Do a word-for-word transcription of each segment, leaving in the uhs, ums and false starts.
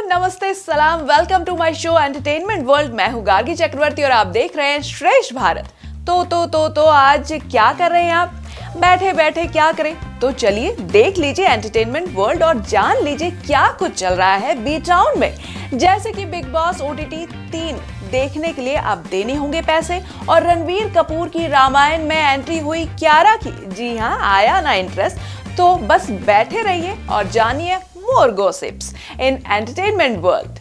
नमस्ते, सलाम, welcome to my show entertainment world. मैं हूँ गार्गी चक्रवर्ती और आप देख रहे हैं श्रेष्ठ भारत। तो तो तो तो आज क्या कर रहे हैं आप? बैठे बैठे क्या करें? तो चलिए देख लीजिए एंटरटेनमेंट वर्ल्ड और जान लीजिए क्या कुछ चल रहा है बी टाउन में। जैसे कि बिग बॉस ओटीटी तीन देखने के लिए अब देने होंगे पैसे, और रणवीर कपूर की रामायण में एंट्री हुई कियारा की। जी हाँ, आया ना इंटरेस्ट? तो बस बैठे रहिए और जानिए more gossips in entertainment world.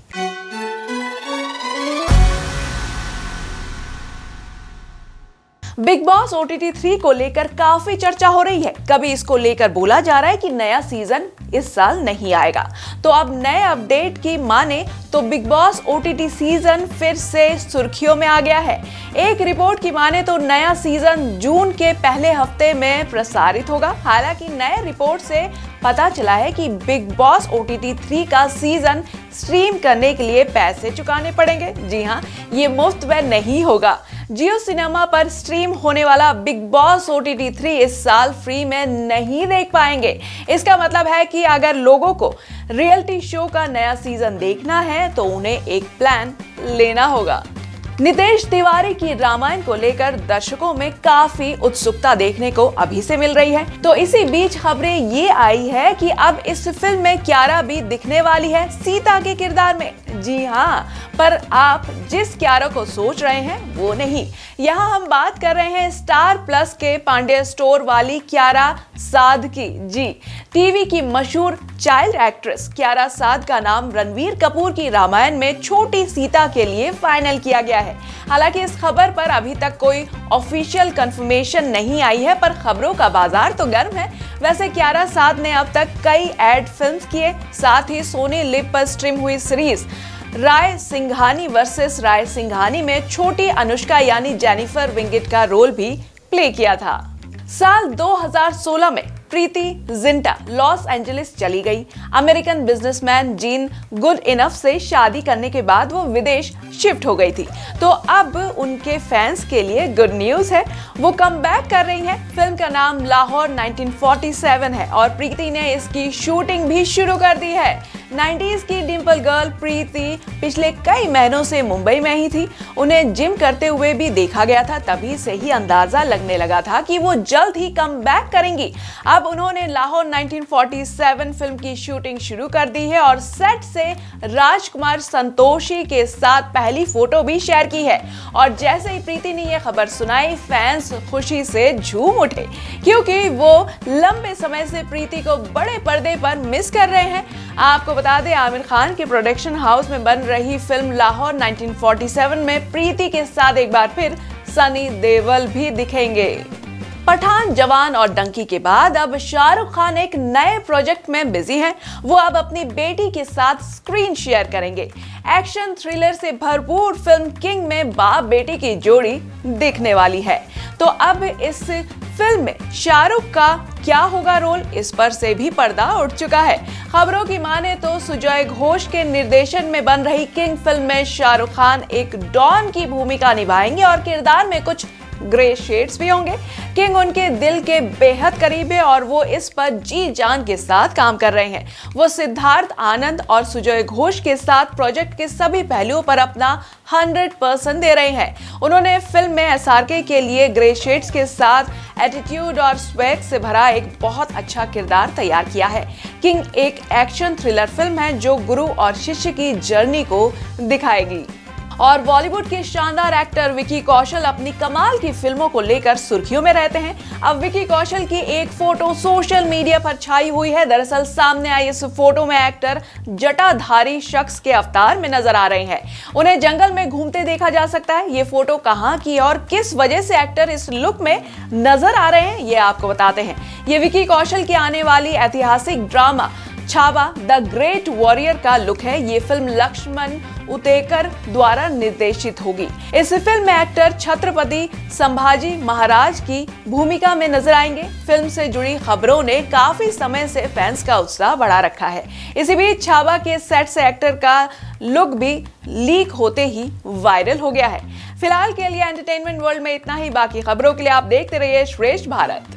Bigg Boss OTT three को लेकर काफी चर्चा हो रही है। कभी इसको लेकर बोला जा रहा है कि नया सीजन इस साल नहीं आएगा, तो अब नए अपडेट की माने तो बिग बॉस ओटीटी सीजन फिर से सुर्खियों में आ गया है। एक रिपोर्ट की माने तो नया सीजन जून के पहले हफ्ते में प्रसारित होगा। हालांकि नए रिपोर्ट से पता चला है कि बिग बॉस ओटीटी थ्री का सीजन स्ट्रीम करने के लिए पैसे चुकाने पड़ेंगे। जी हाँ, ये मुफ्त में नहीं होगा। जियो सिनेमा पर स्ट्रीम होने वाला बिग बॉस ओटीटी थ्री इस साल फ्री में नहीं देख पाएंगे। इसका मतलब है कि अगर लोगों को रियलिटी शो का नया सीजन देखना है तो उन्हें एक प्लान लेना होगा। नितेश तिवारी की रामायण को लेकर दर्शकों में काफी उत्सुकता देखने को अभी से मिल रही है। तो इसी बीच खबरें ये आई है कि अब इस फिल्म में कियारा भी दिखने वाली है सीता के किरदार में। जी हाँ, पर आप जिस कियारा को सोच रहे हैं वो नहीं। यहाँ हम बात कर रहे हैं स्टार प्लस के पांड्या स्टोर वाली कियारा साध की। जी, टीवी की मशहूर चाइल्ड एक्ट्रेस कियारा साध का नाम रणवीर कपूर की रामायण में छोटी सीता के लिए फाइनल किया गया है। हालांकि इस खबर पर अभी तक कोई ऑफिशियल कंफर्मेशन नहीं आई है, पर खबरों का बाजार तो गर्म है। वैसे कियारा साध ने अब तक कई एड फिल्म्स किए, साथ ही सोनी लिव पर स्ट्रीम हुई सीरीज राय सिंघानी वर्सेस राय सिंघानी में छोटी अनुष्का यानी जेनिफर विंगेट का रोल भी प्ले किया था। साल दो हज़ार सोलह में प्रीति जिंटा लॉस एंजलिस चली गई। American businessman Gene Goodenough से शादी करने के बाद वो विदेश शिफ्ट हो गई थी। तो अब उनके फैंस के लिए गुड न्यूज है, वो कम बैक कर रही हैं। फिल्म का नाम लाहौर नाइनटीन फोर्टी सेवन है और प्रीति ने इसकी शूटिंग भी शुरू कर दी है। नाइंटीज़ की डिंपल गर्ल प्रीति पिछले कई महीनों से मुंबई में ही थी। उन्हें जिम करते हुए भी देखा गया था, तभी से ही अंदाजा लगने लगा था कि वो जल्द ही कम बैक करेंगी। अब उन्होंने Lahore nineteen forty seven film की शूटिंग शुरू कर दी है और सेट से राजकुमार संतोषी के साथ पहली फोटो भी शेयर की है। और जैसे ही प्रीति ने यह खबर सुनाई, फैंस खुशी से झूम उठे, क्योंकि वो लंबे समय से प्रीति को बड़े पर्दे पर मिस कर रहे हैं। आपको बता दें, आमिर खान के प्रोडक्शन हाउस में बन रही film Lahore nineteen forty seven में प्रीति के साथ एक बार फिर सनी देओल भी दिखेंगे। पठान, जवान और डंकी के बाद अब शाहरुख खान एक नए प्रोजेक्ट में बिजी हैं। वो अब अपनी बेटी के साथ स्क्रीन शेयर करेंगे। एक्शन थ्रिलर से भरपूर फिल्म किंग में बाप बेटी की जोड़ी दिखने वाली है। तो अब इस फिल्म में शाहरुख का क्या होगा रोल, इस पर से भी पर्दा उठ चुका है। खबरों की माने तो सुजय घोष के निर्देशन में बन रही किंग फिल्म में शाहरुख खान एक डॉन की भूमिका निभाएंगे और किरदार में कुछ ग्रे शेड्स भी होंगे। किंग उनके दिल के बेहद करीब है और वो इस पर जी जान के साथ काम कर रहे हैं। वो सिद्धार्थ आनंद और सुजय घोष के साथ प्रोजेक्ट के सभी पहलुओं पर अपना हंड्रेड परसेंट दे रहे हैं। उन्होंने फिल्म में एसआरके के लिए ग्रे शेड्स के साथ एटीट्यूड और स्वैग से भरा एक बहुत अच्छा किरदार तैयार किया है। किंग एक एक्शन थ्रिलर फिल्म है जो गुरु और शिष्य की जर्नी को दिखाएगी। और बॉलीवुड के शानदार एक्टर विकी कौशल अपनी कमाल की फिल्मों को लेकर सुर्खियों में रहते हैं। अब विकी कौशल की एक फोटो सोशल मीडिया पर छाई हुई है। दरअसल सामने आई इस फोटो में एक्टर जटाधारी शख्स के अवतार में नजर आ रहे हैं। उन्हें जंगल में घूमते देखा जा सकता है। ये फोटो कहां की और किस वजह से एक्टर इस लुक में नजर आ रहे हैं, ये आपको बताते हैं। ये विकी कौशल की आने वाली ऐतिहासिक drama Chhaava the great warrior का लुक है। ये फिल्म लक्ष्मण उतेकर द्वारा निर्देशित होगी। इस फिल्म में एक्टर छत्रपति संभाजी महाराज की भूमिका में नजर आएंगे। फिल्म से जुड़ी खबरों ने काफी समय से फैंस का उत्साह बढ़ा रखा है। इसी बीच छावा के सेट से एक्टर का लुक भी लीक होते ही वायरल हो गया है। फिलहाल के लिए एंटरटेनमेंट वर्ल्ड में इतना ही। बाकी खबरों के लिए आप देखते रहिए श्रेष्ठ भारत।